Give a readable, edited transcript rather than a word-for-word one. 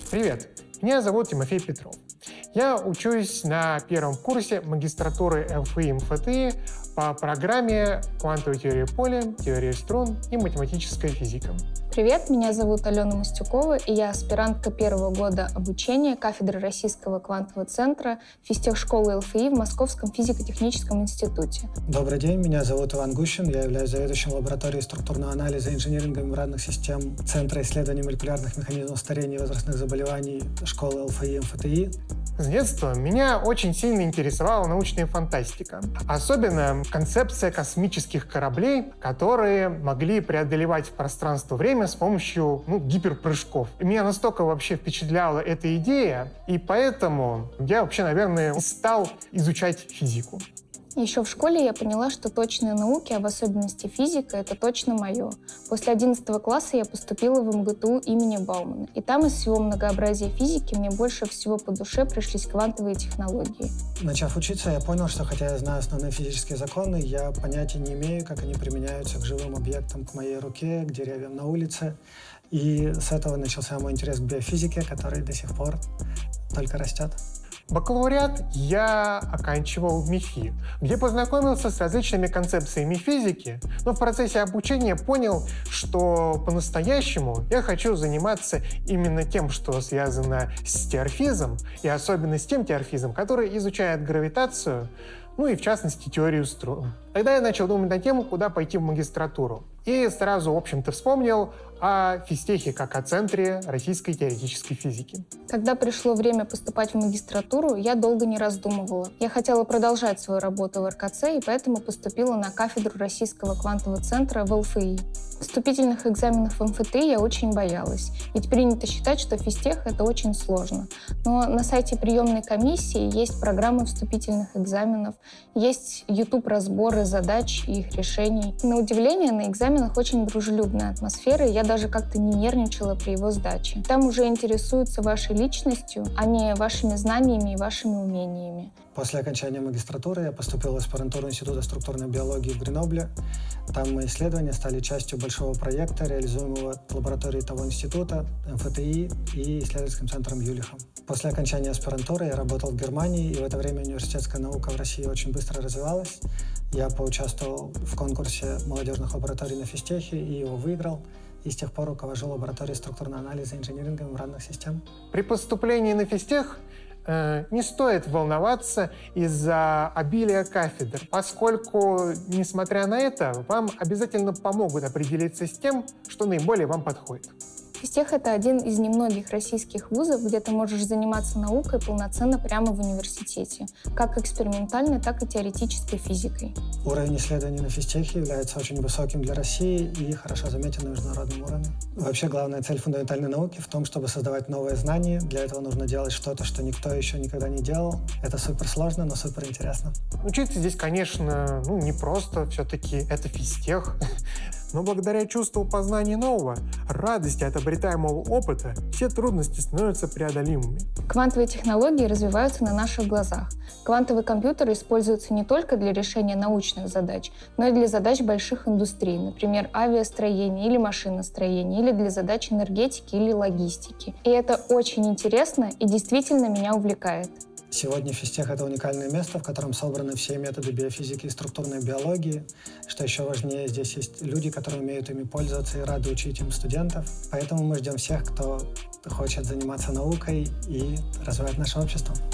Привет, меня зовут Тимофей Петров. Я учусь на первом курсе магистратуры МФИ МФТИ по программе «Квантовая теория поля, теория струн и математическая физика». Привет, меня зовут Алена Мостюкова, и я аспирантка первого года обучения кафедры Российского квантового центра физтехшколы ЛФИ в Московском физико-техническом институте. Добрый день, меня зовут Иван Гущин, я являюсь заведующим лабораторией структурного анализа инжиниринга мембранных систем Центра исследований молекулярных механизмов старения и возрастных заболеваний школы ЛФИ МФТИ. С детства меня очень сильно интересовала научная фантастика. Особенно концепция космических кораблей, которые могли преодолевать пространство-время с помощью гиперпрыжков. И меня настолько вообще впечатляла эта идея, и поэтому я вообще, наверное, стал изучать физику. Еще в школе я поняла, что точные науки, а в особенности физика, это точно мое. После 11 класса я поступила в МГТУ имени Баумана. И там из всего многообразия физики мне больше всего по душе пришлись квантовые технологии. Начав учиться, я понял, что хотя я знаю основные физические законы, я понятия не имею, как они применяются к живым объектам, к моей руке, к деревьям на улице. И с этого начался мой интерес к биофизике, который до сих пор только растет. Бакалавриат я оканчивал в МИФИ, где познакомился с различными концепциями физики, но в процессе обучения понял, что по-настоящему я хочу заниматься именно тем, что связано с теорфизом, и особенно с тем теорфизом, который изучает гравитацию, и в частности теорию струн. Тогда я начал думать на тему, куда пойти в магистратуру. И сразу, в общем-то, вспомнил о физтехе как о центре российской теоретической физики. Когда пришло время поступать в магистратуру, я долго не раздумывала. Я хотела продолжать свою работу в РКЦ, и поэтому поступила на кафедру Российского квантового центра в ЛФИ. Вступительных экзаменов в МФТИ я очень боялась, ведь принято считать, что физтех — это очень сложно. Но на сайте приемной комиссии есть программы вступительных экзаменов, есть YouTube-разборы задач и их решений. На удивление, на экзаменах очень дружелюбная атмосфера, и я даже как-то не нервничала при его сдаче. Там уже интересуются вашей личностью, а не вашими знаниями и вашими умениями. После окончания магистратуры я поступил в аспирантуру Института структурной биологии в Гренобле. Там мои исследования стали частью большого проекта, реализуемого в лаборатории того института, МФТИ и исследовательским центром Юлиха. После окончания аспирантуры я работал в Германии, и в это время университетская наука в России очень быстро развивалась. Я поучаствовал в конкурсе молодежных лабораторий на физтехе и его выиграл. И с тех пор руковожу лабораторией структурного анализа инжиниринга мембранных систем. При поступлении на физтех не стоит волноваться из-за обилия кафедр, поскольку, несмотря на это, вам обязательно помогут определиться с тем, что наиболее вам подходит. Физтех — это один из немногих российских вузов, где ты можешь заниматься наукой полноценно прямо в университете, как экспериментальной, так и теоретической физикой. Уровень исследований на физтехе является очень высоким для России и хорошо заметен на международном уровне. Вообще, главная цель фундаментальной науки в том, чтобы создавать новые знания. Для этого нужно делать что-то, что никто еще никогда не делал. Это суперсложно, но суперинтересно. Учиться здесь, конечно, не просто, все-таки это физтех. Но благодаря чувству познания нового, радости от обретаемого опыта, все трудности становятся преодолимыми. Квантовые технологии развиваются на наших глазах. Квантовые компьютеры используются не только для решения научных задач, но и для задач больших индустрий, например, авиастроения или машиностроения, или для задач энергетики или логистики. И это очень интересно и действительно меня увлекает. Сегодня физтех — это уникальное место, в котором собраны все методы биофизики и структурной биологии. Что еще важнее, здесь есть люди, которые умеют ими пользоваться и рады учить им студентов. Поэтому мы ждем всех, кто хочет заниматься наукой и развивать наше общество.